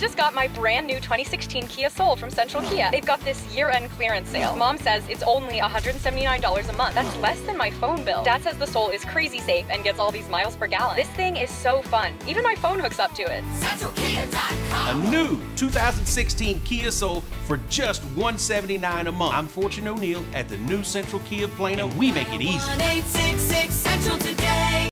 just got my brand new 2016 Kia Soul from Central Kia. They've got this year-end clearance sale. Mom says it's only $179 a month. That's less than my phone bill. Dad says the Soul is crazy safe and gets all these miles per gallon. This thing is so fun. Even my phone hooks up to it. A new 2016 Kia Soul for just $179 a month. I'm Fortune O'Neill at the new Central Kia of Plano. We make it easy. 1-866 Central today.